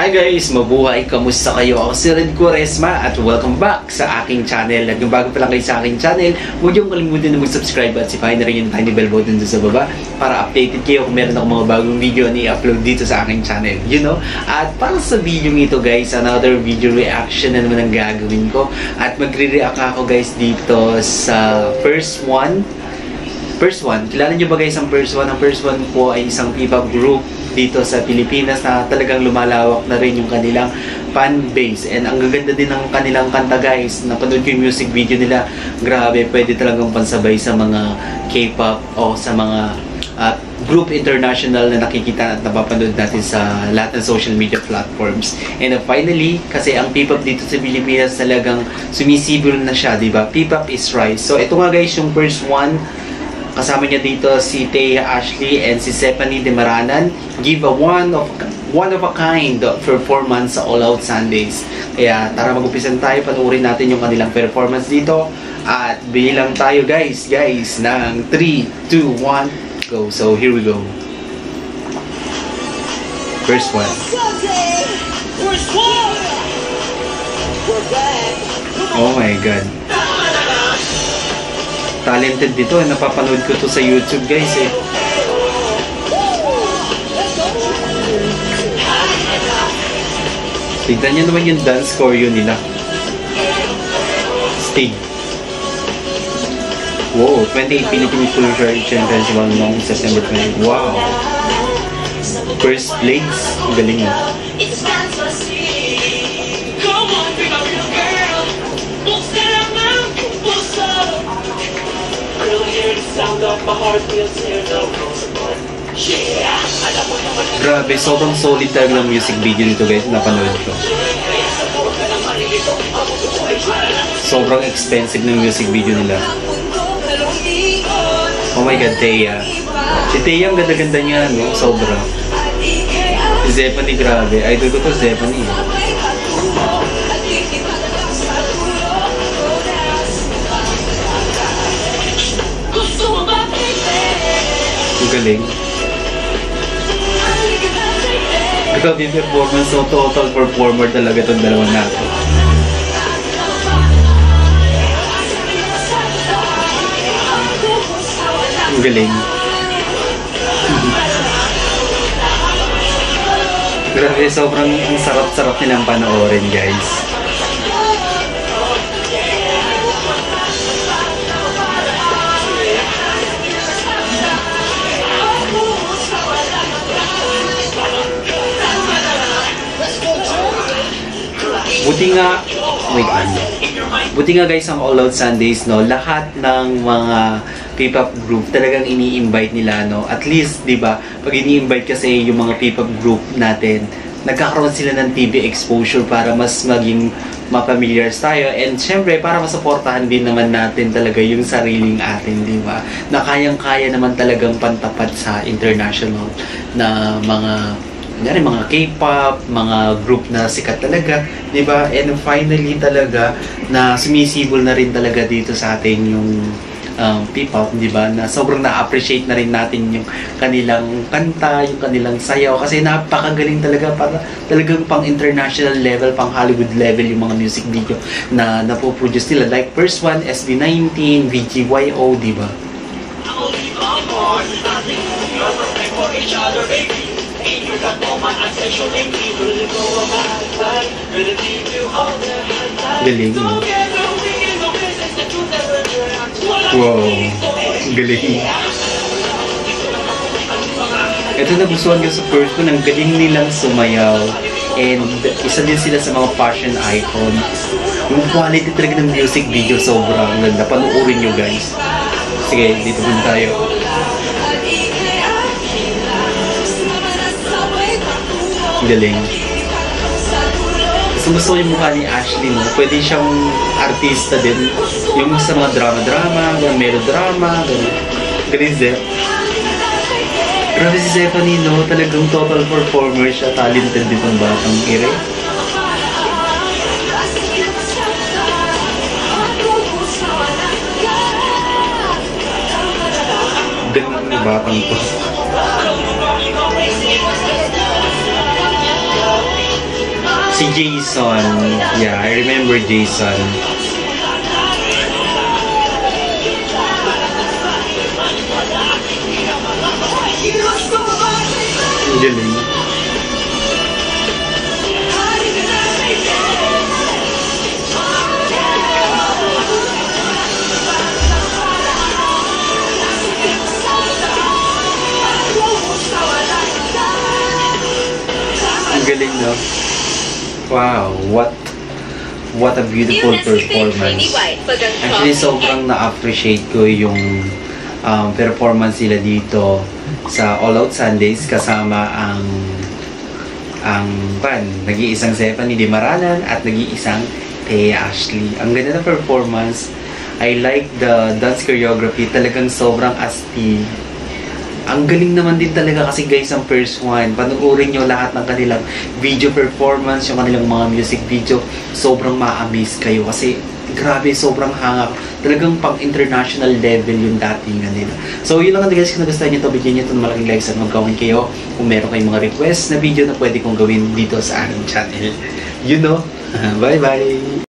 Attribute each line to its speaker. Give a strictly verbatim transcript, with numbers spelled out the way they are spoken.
Speaker 1: Hi guys! Mabuhay! Kamusta kayo? Ako si Red Quaresma at welcome back sa aking channel. At kung bago pa lang kayo sa aking channel, huwag niyong kalimutan na mag-subscribe at sipahin na rin yung tiny bell button doon sa baba para updated kayo kung meron akong mga bagong video na i-upload dito sa aking channel. You know? At para sa video ito guys, another video reaction na naman ang gagawin ko. At magre-react ako guys dito sa first one. first one. Kilala niyo ba guys ang first one? Ang first one po ay isang P-pop group dito sa Pilipinas na talagang lumalawak na rin yung kanilang fan base. And ang gaganda din ng kanilang kanta guys. Napanood ko yung music video nila. Grabe, pwede talagang pansabay sa mga K-pop o sa mga uh, group international na nakikita at napapanood natin sa lahat ng social media platforms. And uh, finally, kasi ang P-pop dito sa Pilipinas talagang sumisibol na siya, diba? P-pop is rise. So ito nga guys yung first one. Kasama niya dito si Thea Astley and si Zephanie give a one of one of a kind performance sa All Out Sundays. Kaya tara mag-umpisan tayo, panoorin natin yung kanilang performance dito at bilang tayo guys, guys ng three, two, one, go. So here we go. First one. Oh my god. Talented dito, napapanood ko to sa YouTube guys eh. Tignan nyo naman yung dance choreo nila. Stig. Wow, twenty-eight Philippine Culture Festival noong September twenty. Wow. First place, galing mo. Grabe, sobrang solid talaga ng music video nito guys, napanood ko. Sobrang expensive ng music video nila. Oh my god, Thea. Si Thea, ang ganda-ganda niya, no? Sobra. Zephanie, grabe. Idol ko to, Zephanie. Galing. Grabe yung performance, so total performer talaga itong dalawang nato. Galing. Grabe, sobrang ang sarap-sarap nilang panoorin guys. Buti nga, wait ano, buti nga guys ang All Out Sundays, no, lahat ng mga P-pop group talagang ini-invite nila, no, at least, di ba, pag ini-invite kasi yung mga P-pop group natin, nagkakaroon sila ng T V exposure para mas maging mapamilyar tayo, and syempre para masuportahan din naman natin talaga yung sariling atin, di ba, na kayang-kaya naman talagang pantapat sa international na mga Yan, mga K-pop, mga group na sikat talaga, di ba? And finally talaga na sumisibol na rin talaga dito sa atin yung um, P-pop, di ba? Na sobrang na-appreciate na rin natin yung kanilang kanta, yung kanilang sayaw kasi napakagaling talaga, para talagang pang international level, pang Hollywood level yung mga music video na napoproduce nila. Like first one, S B nineteen, V G Y O, di ba? Galing, no? Wow, galing. Ito nagustuhan ko sa first one, ang galing nilang sumayaw. And isa din sila sa mga fashion icon. Yung quality talaga ng music video sobrang ganda. Panoorin nyo guys. Sige, dito muna tayo. Galing. Gusto gusto ko yung mukha ni Ashley, no? Pwede siyang artista din. Yung sa mga drama-drama, melodrama, gano'n. Galing, Zeph. Grabe si Zephanie, no? Talagang total performer siya. Talented din ang batang ire. Galing ng batang to. Si Jason. Yeah, I remember Jason. Ang galing. Ang galing, no? Wow, what what a beautiful performance. Actually, sobrang na-appreciate ko yung um, performance nila dito sa All Out Sundays kasama ang ang pan, nag-iisang Zephanie Di Maranan at nag-iisang Thea Astley. Ang ganda ng performance. I like the dance choreography. Talagang sobrang astig. Ang galing naman din talaga kasi guys ang first one. Panoorin nyo lahat ng kanilang video performance, yung kanilang mga music video. Sobrang ma-amaze kayo kasi grabe, sobrang hanga. Talagang pang international level yung datingan nila. So yun lang guys, kung nagustuhan nyo ito, bigyan nyo ito ng malaking likes at mag-comment kayo kung meron kayong mga request na video na pwede kong gawin dito sa aking channel. You know, bye bye!